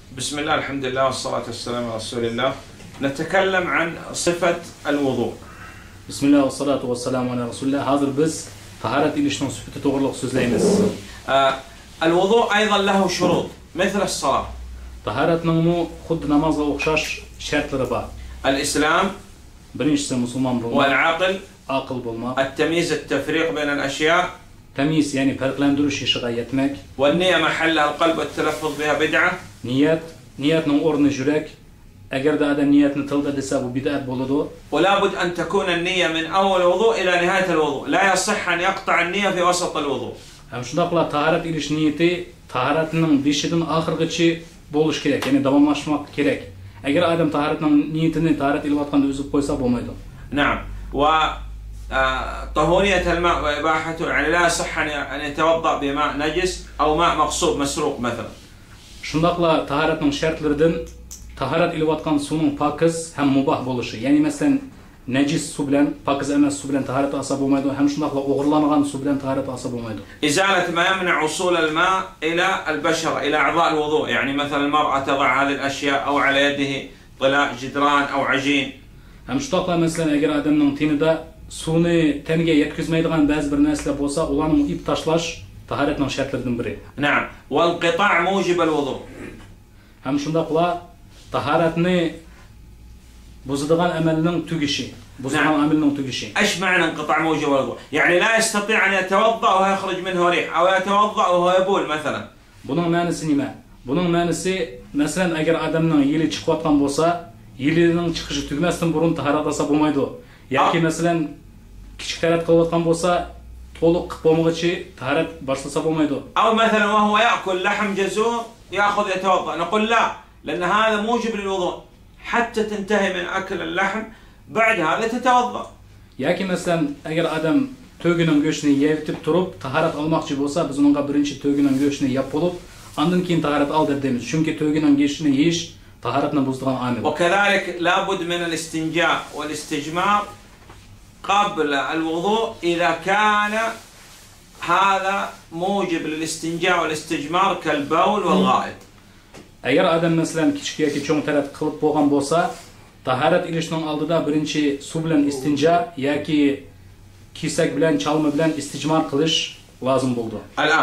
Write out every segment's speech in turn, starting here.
بسم الله الحمد لله والصلاة والسلام على رسول الله. نتكلم عن صفة الوضوء. بسم الله والصلاة والسلام على رسول الله. هذا بس طهارة إليشنا صفة تغلق سوزليمس. الوضوء أيضا له شروط مثل الصلاة. طهارة نمو خد نماز وخشاش شرط ربا. الإسلام برينش مسلمان بولما. والعقل عقل بولما. التمييز التفريق بين الأشياء. تمييز يعني فرقلاندروش يشغيتمك. والنية محلها القلب والتلفظ بها بدعة. نيات نورن جرك. أجر ده آدم نيات نتلقى دساب بدعة بولدو. ولا بد أن تكون النية من أول الوضوء إلى نهاية الوضوء، لا يصح أن يقطع النية في وسط الوضوء. همش نقلا طهارة إليش نيتي طهارتنın بيشدن آخرغıçı boluş gerek, yani davamlaşmak gerek. Eğer adam taharetinin niyetini taharet ilvatkan üzüp koysa bolmaydı. نعم. طهورية الماء وإباحته يعني لا يصح أن يتوضأ بماء نجس أو ماء مغصوب مسروق مثلا. Şundakla taharetinin şartlarından taharet ilvatkan sunun pakız hem mubah boluşu. Yani mesela necis su bilen, pakız emas su bilen taharet asa bolmaydı. Hem şundakla oğurlanğan su bilen taharet asa bolmaydı. إزالة ما يمنع وصول الماء إلى البشرة إلى أعضاء الوضوء، يعني مثلا المرأة تضع هذه الأشياء أو على يده طلاء جدران أو عجين. Hem şundakla mesela eğer adamın tenide suni tenige yetkizmeydiğen bazı bir narsalar bolsa, ulanın ip taşlaş taharetinin şartlarından biri. نعم. والانقطاع موجب الوضوء. Hem şundakla taharetini bozduğun amelinin tügüşü. بوزعان عاملنا تجشي. إيش معنى انقطاع موجب الوضوء؟ يعني لا يستطيع أن يتوضأ ويخرج منه ريح أو يتوضأ وهو يبول مثلا. Bunun manası nima? Bunun manası mesela eğer adamın yili çıkıvatkan bolsa, yilinin çıkışı tügmesden burun taharat asa bolmaydı. Yoki mesela kichik taharat kılıvatkan bolsa, to'liq bo'lmag'ichi taharat boshlasa bolmaydi. أو مثلا وهو يأكل لحم جزور يأخذ يتوضأ، نقول لا، لأن هذا موجب للوضوء حتى تنتهي من أكل اللحم. بعد هذا تتوضأ. Yoki mesela eğer adam tögünün göğsünü yevtip turup taharat almakçı bolsa, biz onunla birinci tögünün göğsünü yap bolup, andan keyin taharat al deriz. Çünkü tögünün göğsünü yiyiş taharatını bozduğun amil. وكذلك لابد من الاستنجاء والاستجمار قبل الوضوء إذا كان هذا موجب للاستنجاء والاستجمار كالبول والغائط. Eğer adam mesela kichik yoki cho'ng taharat qilib bo'lgan bolsa, taharat ilishning oldida birinchi suv bilan istinja yoki kesak bilan chalma bilan istijmor qilish lozim bo'ldi.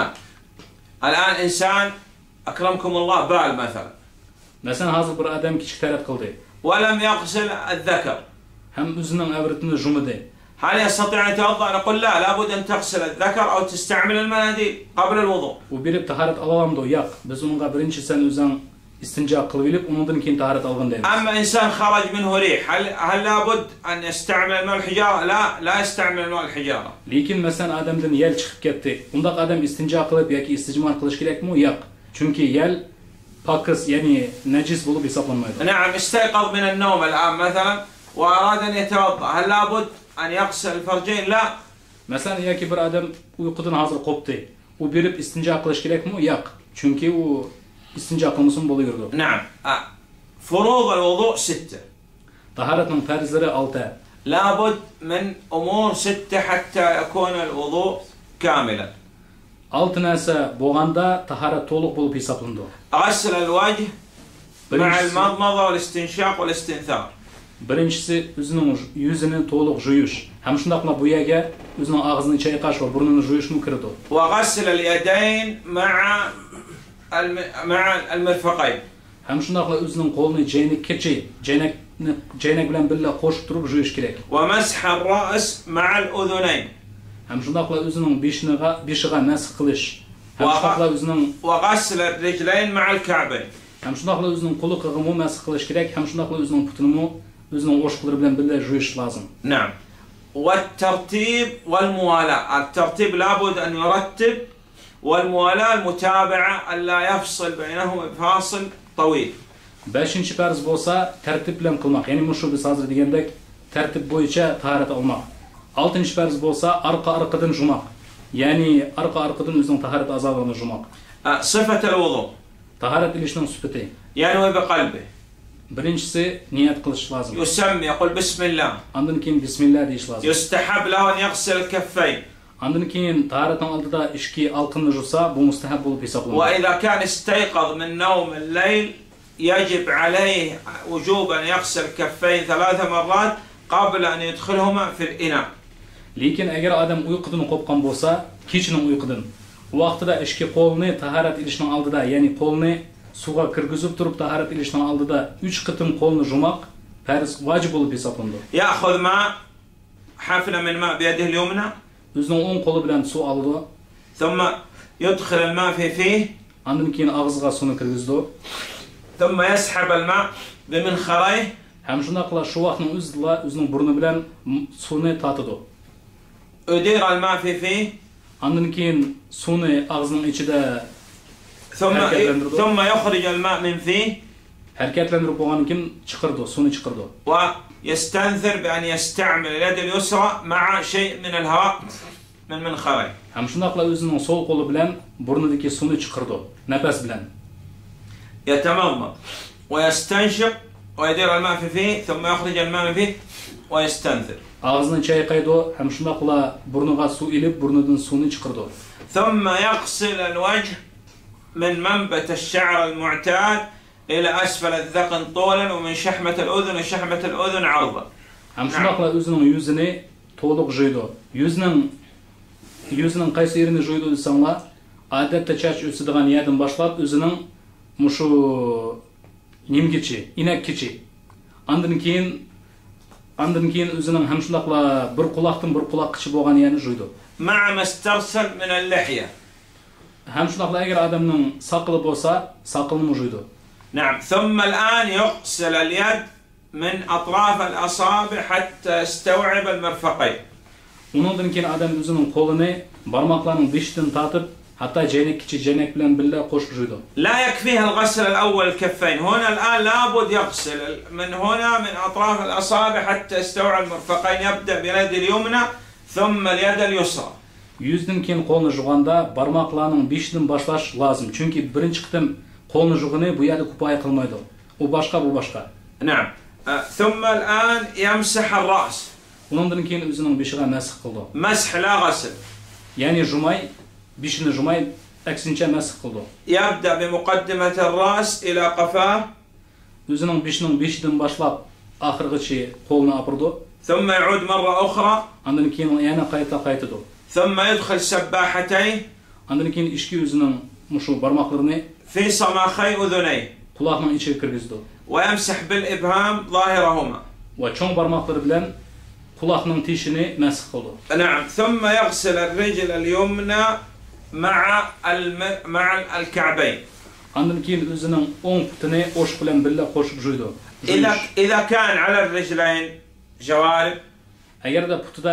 الآن إنسان أكرمكم الله بال مثلا. Mesela hozir bir adam kichik taharat qildi. ولم يغسل الذكر. Ham o'zining avratini jumidi. هل يستطيع أن يتوضأ؟ نقول لا، لابد أن تغسل الذكر أو تستعمل المناديل قبل الوضوء. U berib taharat alamdı, yo'q. Biz unga birinchi sen o'zing istinja qilib olib, undan keyin taharat olgan deymiz. أما إنسان خرج منه ريح، هل لابد أن يستعمل الماء الحجارة؟ لا يستعمل الماء الحجارة. Lekin mesela adamdan yel chiqib ketdi. Unda adam istinja qilib yoki istijmor qilish kerakmi? Yo'q. Chunki yel pakis, ya'ni najis bo'lib hisoblanmaydi. نعم. استيقظ من النوم الآن مثلا وأراد أن يتوضأ، هل لابد أن يغسل الفرجين؟ لا. Mesela yoki bir adam uyqudan hozir qopdi. U berib istinja qilish kerakmi? Yo'q. Chunki u istinja qilmasin bo'laverdi. نعم. فروض الوضوء 6. Taharatning farzlari 6. لابد من أمور 6 حتى يكون الوضوء كاملا. 6 narsa bo'lganda taharat to'liq bo'lib hisoblanadi. غسل الوجه مع المضمضة والاستنشاق والاستنثار. Birinchisi o'zining yuzini to'liq yuyish. Ham shundaqla bu yerga o'zining og'zini chayqash va burnini yuyishmi kiradi. وغسل اليدين مع المرفقين. Ham shundaqla o'zining qo'lini jaynakkacha, jaynak bilan birga qo'shib turib yuyish kerak. ومسح الرأس مع الأذنين. Ham shundaqla o'zining beshiga masx qilish. Ham shundaqla o'zining وغسل الرجلين مع الكعبين. Ham shundaqla o'zining qo'liqini masx qilish kerak. Ham shundaqla o'zining putini o'zining o'shqilari bilan birga yuyish lozim. نعم. والترتيب والموالاة. الترتيب لابد أن يرتب، والموالاة المتابعة ألا يفصل بينهما بفاصل طويل. 5-chi farz bo'lsa tartib bilan qilmoq. Ya'ni mushu biz hozir degandek tartib bo'yicha tahorat olmoq. 6-chi farz bo'lsa arqa-arqadan jumoq. Ya'ni arqa-arqadan o'zining tahorat a'zolarini jumoq. صفة الوضوء. Tahorat ilishning sifati. ينوي بقلبه. Birinchisi niyat qilish lozim. يسمي، يقول بسم الله. Ondan keyin bismillah deyish lozim. يستحب له أن يغسل الكفين. Ondan keyin tahoratning oldida ishki alqinni yuvsa, bu mustahab bo'lib hisoblanadi. وإذا كان استيقظ من نوم الليل يجب عليه وجوبا يغسل كفين 3 مرات قبل أن يدخلهما في الإناء. Lekin agar odam uyqudan qo'rqqan bo'lsa, kechining uyqudan vaqtida ishki qo'lni tahorat ilishning oldida, ya'ni qo'lni suvga kirgizib turib tahorat ilishning oldida 3 qitim qo'lni jumoq farz vojib bo'lib hisoblanadi. يأخذ ماء حافلة من ماء بيده اليمنى O'zining o'ng qo'li bilan suv oldi, ثم يدخل الماء في فيه undan keyin og'ziga suvni kirgizdi. ثم يسحب الماء بمنخريه Ham shundaqla shu vaqtning o'zida o'zining burni bilan suvni tatidi. يدير الماء في فيه Undan keyin suvni og'zining ichida ثم يخرج الماء من فيه harakatlantirib bo'lgandan keyin chiqirdi, suvni chiqirdi. ويستنثر بأن يستعمل اليد اليسرى مع شيء من الهواء من منخريه. Ham shundaqla o'zining so'l qo'li bilan burnidagi suvni chiqirdi, nafas bilan. يتمضمض ويستنشق ويدير الماء في فيه ثم يخرج الماء من فيه ويستنثر. Ağzını chayqaydi, ham shundaqla burniga suv ilib, burnidan suvni chiqirdi. ثم يغسل الوجه من منبت الشعر المعتاد إلى أسفل الذقن طولا ومن شحمة الأذن وشحمة الأذن عرضا. Ham shundaqla o'zining yuzini to'liq joydi. Yuzining qaysi yerini joydi desanglar, odatda chach o'sadigan yerdan boshlab o'zining mushu nimgichi, inakkichi. Andan keyin o'zining ham shundaqla bir quloqdan bir quloqqacha bo'lgan yerni joydi. مع ما استرسل من اللحية. Ham shundaqla agar odamning saqili bo'lsa, saqilni joydi. نعم. ثم الآن يغسل اليد من أطراف الأصابع حتى يستوعب المرفقين. Undan keyin odam o'zining qo'lini barmoqlarning beshidan tortib, hatto jaynakkicha jaynak bilan birga qo'shib joydi. لا يكفيها الغسل الأول الكفين. هنا الآن لابد يغسل من هنا من أطراف الأصابع حتى يستوعب المرفقين. يبدأ باليد اليمنى ثم اليد اليسرى. Yuzdan keyin qo'lni jug'anda barmoqlarning beshidan boshlash lozim. Chunki birinchi qitim qo'lni jug'ini bu yerda kifoya qilmaydi. U boshqa, bu boshqa. نعم. ثم الآن يمسح الرأس. Undan keyin o'zining beshiga masx qildi. مسح لا غسل. Ya'ni jumay, beshini jumay, aksincha masx qildi. يبدأ بمقدمة الرأس إلى قفاه. O'zining beshidan boshlab oxirigacha qo'lni opirdi. ثم يعود مرة أخرى. Undan keyin yana qaytadi. ثم يدخل سباحتين. Undan keyin ishki o'zining mushu barmoqlarini في صماخي أذنيه. quloqning ichiga kirgizdi. ويمسح بالإبهام ظاهرهما. Va cho'ng barmoqlari bilan quloqning teshini masx qildi. نعم. ثم يغسل الرجل اليمنى مع الكعبين. Undan keyin o'zining o'ng putini o'sh bilan birga qo'shib jo'ydi. إذا كان على الرجلين جوارب. Agarda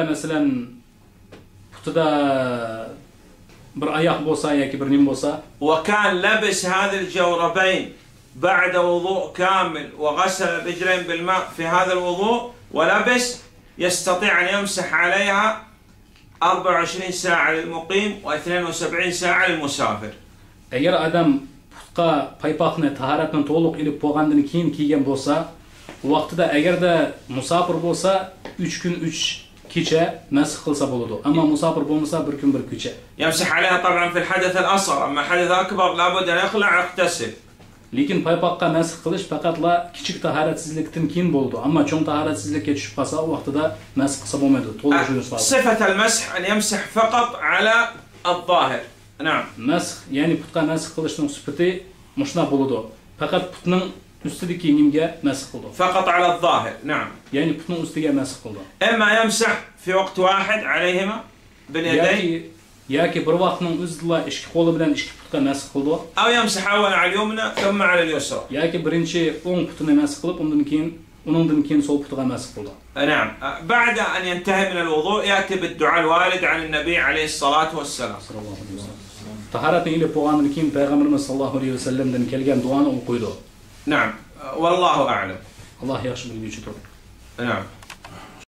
putida bir oyoq bo'lsa yoki bir nim bo'lsa, وكان لبس هذه الجوربين بعد وضوء كامل وغسل الرجلين بالماء في هذا الوضوء ولبس، يستطيع أن يمسح عليها 24 ساعة للمقيم و72 ساعة للمسافر. agar odam putqa paypoqni tahoratni to'liq ilib bo'lgandan keyin kiygan bo'lsa, vaqtida agarda musofir bo'lsa 3 kun 3 kecha masx qilsa bo'ladi. Ammo musofir bo'lmasa 1 kun 1 kecha. يمسح عليها طبعا في الحدث الأصغر، أما حدث أكبر لابد أن يخلع ويغتسل. Lekin paypoqqa masx qilish faqatla kichik tahoratsizlikdan keyin bo'ldi. Ammo cho'ng tahoratsizlikka tushib qolsa, u vaqtida masx qilsa bo'lmaydi. To'liq yuvinish lozim. صفة المسح أن يمسح فقط على الظاهر. نعم. Masx, ya'ni putqa masx qilishning sifati mushunday bo'ladi. Faqat putning ustidagi nimga masx qildi. فقط على الظاهر. نعم. Ya'ni putning ustiga masx qildi. إما يمسح في وقت واحد عليهما باليدين yoki bir vaqtning o'zida ikki qo'li bilan ikki putga masx qildi. أو يمسح أولا على اليمنى ثم على اليسرى. yoki birinchi o'ng putini masx qilib, undan keyin so'l putga masx qildi. نعم. بعد أن ينتهي من الوضوء يأتي بالدعاء الوارد عن النبي عليه الصلاة والسلام. Tahoratni ilib bo'lgandan keyin payg'ambarimiz sollallohu alayhi vasallamdan kelgan duoni o'qiydi. نعم. والله أعلم. Alloh yaxshi bilguvchidir. نعم.